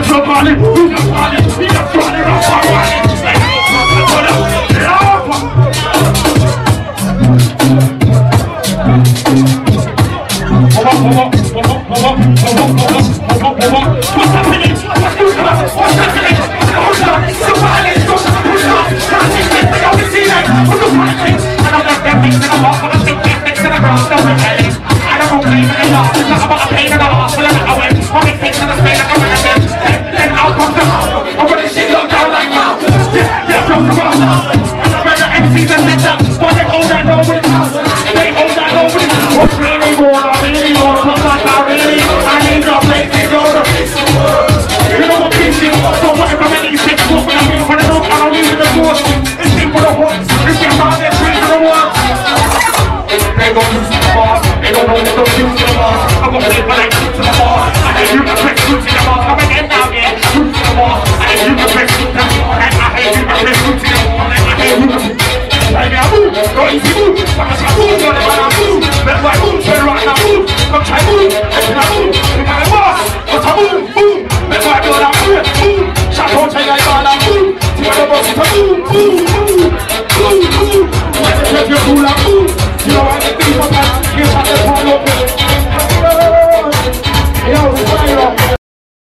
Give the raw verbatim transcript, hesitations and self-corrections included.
Somebody, who's a body, he's a body, I'm a What's happening? What's happening? Somebody, I don't see that. I don't know that things that I walk on the things that I cross the way. I don't know pain at all. It's not about pain at all. Well, I'm away. All these things that I say, like I'm gonna say. Then I'll come to house. I'm gonna see you down like now. Yeah, yeah, come to house. I'm gonna M Cs and sit up. But they hold that over the house. They hold that over the house. What's really going on? Really going on? What's like I really? I need your place to go to. You know what this is? So what if I'm making you take a look when I'm in front of the door? I don't need the door. It's in for the horse. It's in for the horse. They gon' use the boss. They gon' know they gon' use the boss. I'm gon' play my life to the boss. I hate you, the best shoot to the boss. I'm again now, yeah. Shoot to the boss. I hate you, the best shoot to the boss. And I hate you, the best shoot to the boss. And I hate you, the Right now, move. Go easy, move. I'm a move. Go to my move. Let's like move. Turn around now, move. Come try move. Let's not move. We got a boss. What's a move? Move. Let's like go down, move. Move. Shot on, take like all that move. See what the boss is a move. Move. Move. Move. Move. Let's take your cool out, move. You know what I think about that? Here's how they fall open.